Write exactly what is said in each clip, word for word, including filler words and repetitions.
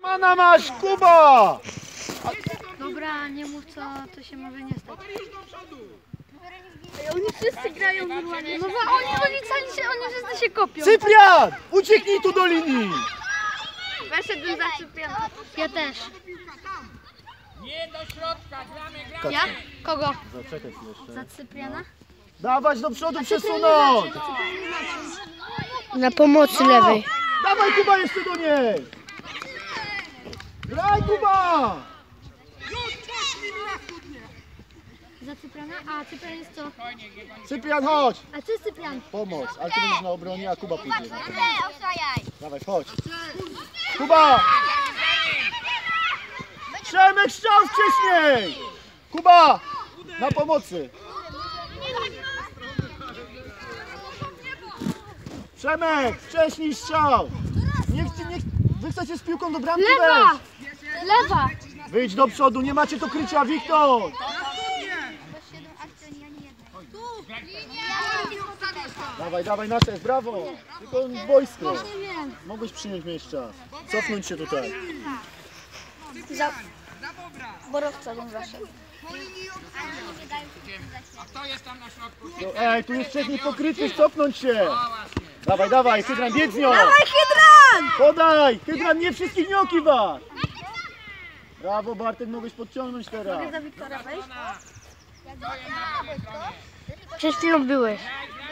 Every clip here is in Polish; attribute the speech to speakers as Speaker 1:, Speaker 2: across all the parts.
Speaker 1: Ana masz, Kuba!
Speaker 2: Dobra, nie mów co, to się może nie stać. Oni wszyscy grają normalnie. No bo oni, oni, cali się, oni wszyscy się kopią.
Speaker 1: Cyprian! Ucieknij tu do linii!
Speaker 2: Weszedłem za Cypriana. Ja też.
Speaker 3: Nie do środka, gramy, gramy.
Speaker 2: Ja? Kogo?
Speaker 1: Zaczekaj jeszcze.
Speaker 2: Za Cypriana?
Speaker 1: Dawać do przodu, przesunąć!
Speaker 4: Na pomocy lewej.
Speaker 1: Dawaj Kuba jeszcze do niej! Graj Kuba!
Speaker 2: Za Cypriana? A Cyprian jest co?
Speaker 1: Cyprian chodź!
Speaker 2: A co jest Cyprian?
Speaker 1: Pomoc, ale ty będziesz na obronie, a Kuba pójdzie na pomoc. Dawaj, chodź. Kuba! Przemek strzał wcześniej! Kuba! Na pomocy! Przemek, wcześniej strzał! Niech ci, niech... Wy chcecie z piłką do bramki
Speaker 2: Lewa!
Speaker 1: wejść!
Speaker 2: Lewa!
Speaker 1: Wyjdź do przodu, nie macie to krycia, Wiktor! Dawaj, dawaj, nasze jest, brawo! Tylko wojsko. Mogłeś przyjąć mieć czas. Cofnąć się tutaj.
Speaker 4: Za Borowca bym zaszedł.
Speaker 3: A kto jest tam na środku?
Speaker 1: No, ej, tu jest wcześniej pokryty, cofnąć się! Dawaj, dawaj, Hydran, biedz z nią!
Speaker 4: Dawaj, Hydran!
Speaker 1: Podaj! Hydran, nie wszystkich nie okiwasz! Brawo, Bartek, mogłeś podciągnąć teraz.
Speaker 4: Za Wiktora wejść? Przed chwilą byłeś.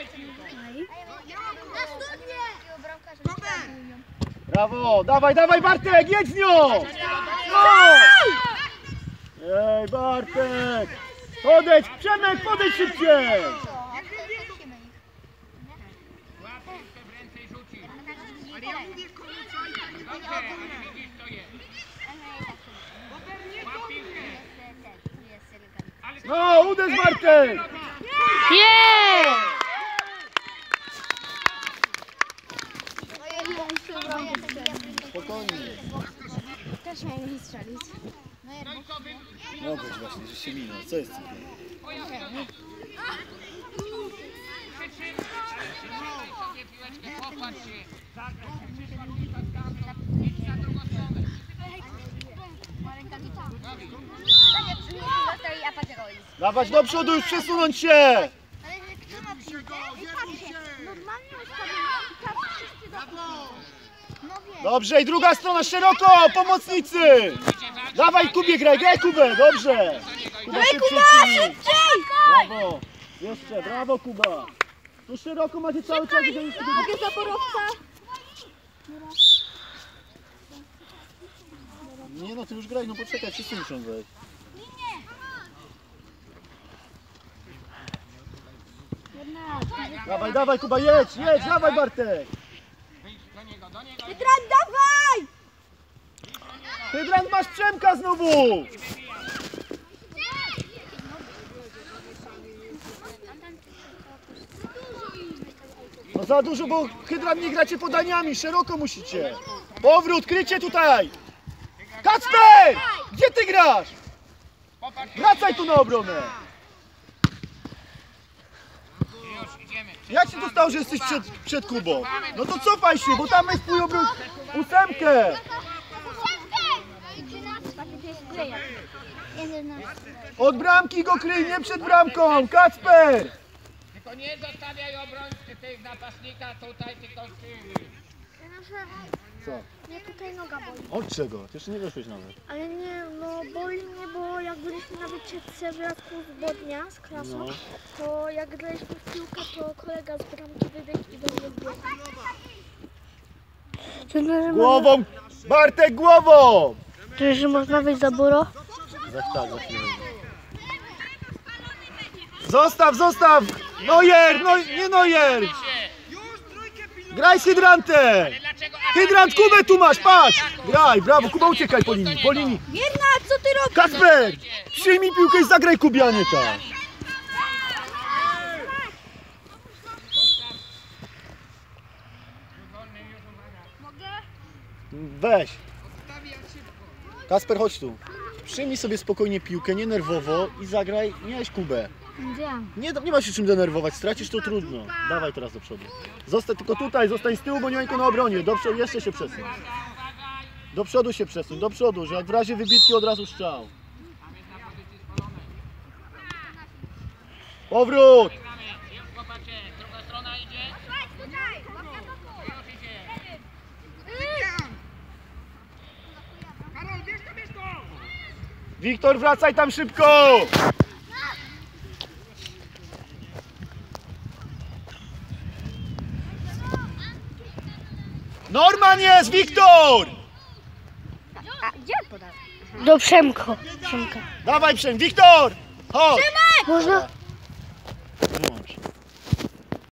Speaker 1: Brawo, dawaj, dawaj, Bartek, jedź z nią! No! Ej, Bartek! Podejdź, Przemek, podejdź szybciej! No, uderz, Bartek!
Speaker 4: Yeah!
Speaker 1: Spokojnie.
Speaker 2: Też miałem strzelić.
Speaker 1: Mogłeś właśnie, że się minął. Co jest? Dawać do przodu, już przesunąć się! Dobrze, i druga strona szeroko, pomocnicy! Dawaj Kubie, graj, graj Kubę, dobrze! Kuba szybciej!
Speaker 4: Szybciej!
Speaker 1: Brawo! Jeszcze, brawo Kuba! Tu szeroko macie cały czas, gdzie jest...
Speaker 4: Mogę za Borowca?
Speaker 1: Nie no, ty już graj, no poczekaj, wszyscy muszą wejść. Dawaj, dawaj Kuba, jedź, jedź, dawaj Bartek!
Speaker 4: Hydran, dawaj!
Speaker 1: Hydrant, masz Przemka znowu! No za dużo, bo Hydrant nie gracie podaniami, szeroko musicie. Powrót, krycie tutaj! Kacper! Gdzie ty grasz? Wracaj tu na obronę! Jak się to stało, że jesteś przed, przed Kubą? No to cofaj się, bo tam jest twój obrót ósemkę! Od bramki go kryj, nie przed bramką! Kacper!
Speaker 3: Tylko nie zostawiaj obrońcy tych napastnika tutaj, tylko ty.
Speaker 1: Co?
Speaker 2: Mnie tutaj noga boli.
Speaker 1: Od czego? Ty jeszcze nie weszłeś nawet.
Speaker 2: Ale nie, no boli mnie, bo jak byliśmy na wycieczce w Lasku z Bodnia z klasą,
Speaker 1: No.
Speaker 2: to jak graliśmy w piłkę, to kolega z bramki wybiegł i do mnie wbiegł.
Speaker 1: Głową! Bartek, głową!
Speaker 4: To że można wejść za Boro?
Speaker 1: Za tak, za chwilę. Zostaw, zostaw! Nojer, no nie Nojer! Graj z Hydrantem! Hydrant, Kubę tu masz, patrz! Graj, brawo, Kuba, uciekaj po linii, po linii.
Speaker 4: Wierna, co ty robisz?
Speaker 1: Kacper! Przyjmij piłkę i zagraj Kubie, a nie tak. Weź. Kasper, chodź tu. Przyjmij sobie spokojnie piłkę, nie nerwowo i zagraj, miałeś Kubę.
Speaker 2: Wiem.
Speaker 1: Nie, nie ma się czym denerwować, stracisz to trudno. Dawaj teraz do przodu. Zostań tylko tutaj, zostań z tyłu, bo nie ma nikogo na obronie. Do przodu, jeszcze się przesuń. Do przodu się przesuń, do przodu, że jak w razie wybitki od razu strzał. Powrót!
Speaker 3: Gramy. Już chłopacie, druga strona idzie. Już idzie.
Speaker 1: Wiktor, wracaj tam szybko! Norman jest, Wiktor!
Speaker 4: Do Przemko. Przemka.
Speaker 1: Dawaj Przem, Wiktor! Chodź!
Speaker 4: Można?